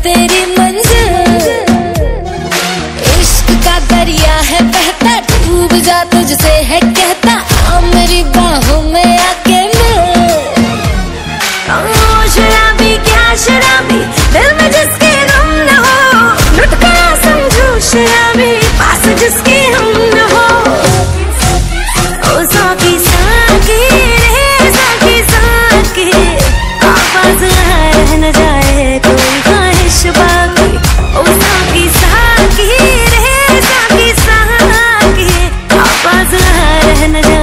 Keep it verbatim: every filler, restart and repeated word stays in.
तेरी मंजिल। इश्क का दरिया है बहता, डूब जा तुझसे है कहता, आ मेरी बाहों में आके मिल। ओ शराबी क्या शराबी, दिल में जिसके गम न हो, लुट गया समझो शराबी, पास जिसके हम न हो। ओ साकी साकी रे साकी साकी, आवाज रह न जाए कोई ख्वाहिश बाकी। ओ साकी साकी रे साकी साकी, आवाज रह न जाए